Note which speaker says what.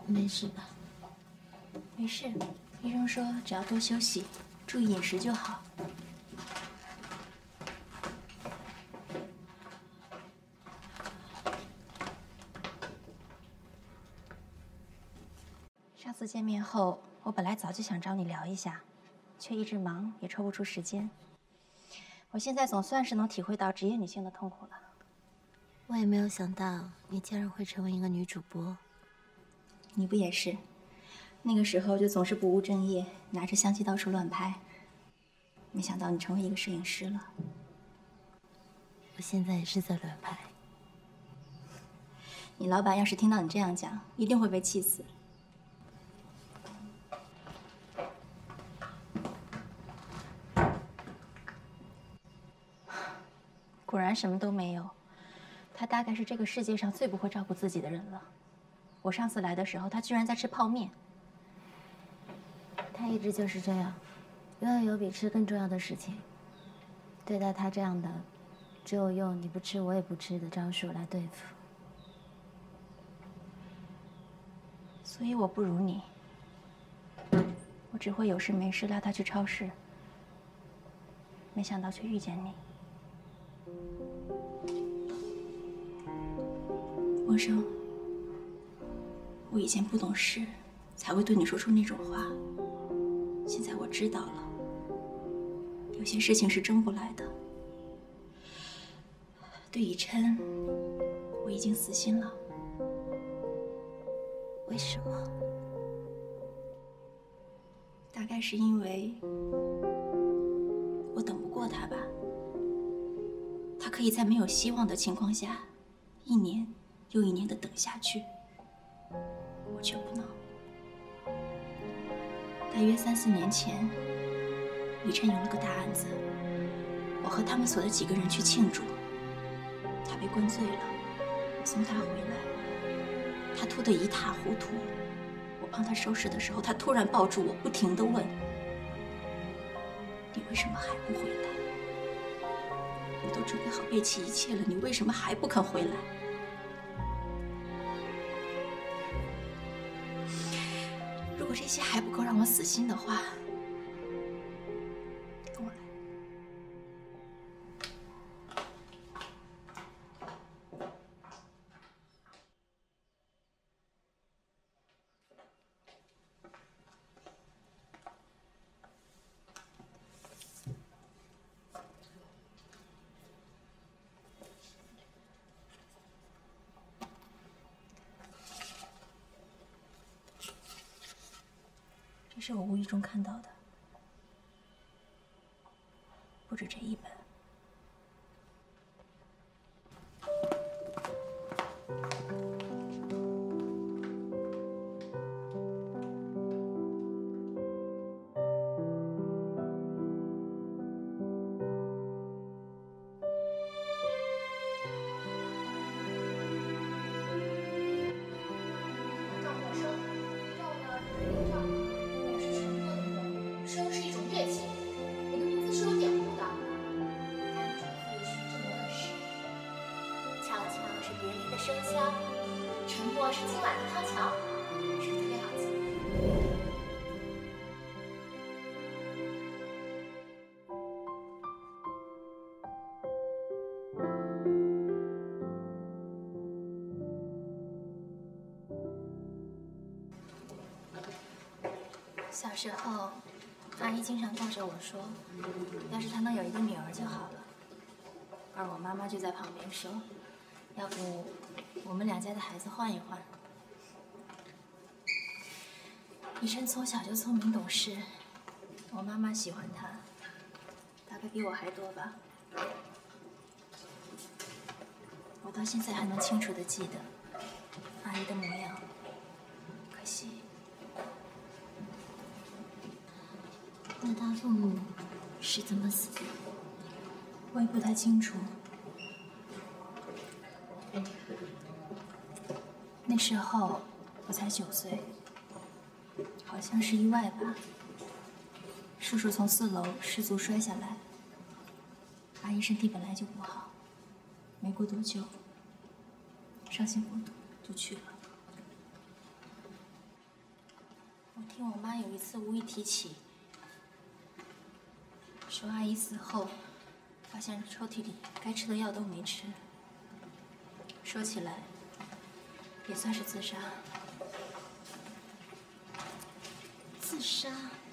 Speaker 1: 没事吧？
Speaker 2: 没事，医生说只要多休息，注意饮食就好。上次见面后，我本来早就想找你聊一下，却一直忙，也抽不出时间。我现在总算是能体会到职业女性的痛苦了。
Speaker 1: 我也没有想到你竟然会成为一个女主播。
Speaker 2: 你不也是？那个时候就总是不务正业，拿着相机到处乱拍。没想到你成为一个摄影师了。
Speaker 1: 我现在也是在乱拍。
Speaker 2: 你老板要是听到你这样讲，一定会被气死。果然什么都没有。他大概是这个世界上最不会照顾自己的人了。我上次来的时候，他居然在吃泡面。
Speaker 1: 他一直就是这样，永远有比吃更重要的事情。对待他这样的，只有用你不吃我也不吃的招数来对付。
Speaker 2: 所以我不如你，我只会有事没事拉他去超市，没想到却遇见你。默生，我以前不懂事，才会对你说出那种话。现在我知道了，有些事情是争不来的。对以琛，我已经死心了。
Speaker 1: 为什么？
Speaker 2: 大概是因为我等不过他吧。他可以在没有希望的情况下，一年又一年的等下去，我却不能。大约3、4年前，以琛有了个大案子，我和他们所的几个人去庆祝。他被灌醉了，我送他回来，他吐得一塌糊涂。我帮他收拾的时候，他突然抱住我，不停地问：“你为什么还不回来？我都准备好背弃一切了，你为什么还不肯回来？”如果这些还不够让我死心的话，跟我来。这是我无意中看到的，不止这一本。
Speaker 3: 生香，沉默是今晚的康桥，是特别好记。
Speaker 2: 小时候，阿姨经常逗着我说，要是她能有一个女儿就好了。而我妈妈就在旁边说，要不我们两家的孩子换一换。以琛从小就聪明懂事，我妈妈喜欢他，大概比我还多吧。我到现在还能清楚地记得阿姨的模样，可惜。
Speaker 1: 那他父母是怎么死的？
Speaker 2: 我也不太清楚。那时候我才9岁，好像是意外吧。叔叔从4楼失足摔下来，阿姨身体本来就不好，没过多久，伤心过度就去了。 听我妈有一次无意提起，说阿姨死后，发现抽屉里该吃的药都没吃。说起来，也算是自杀。
Speaker 1: 自杀。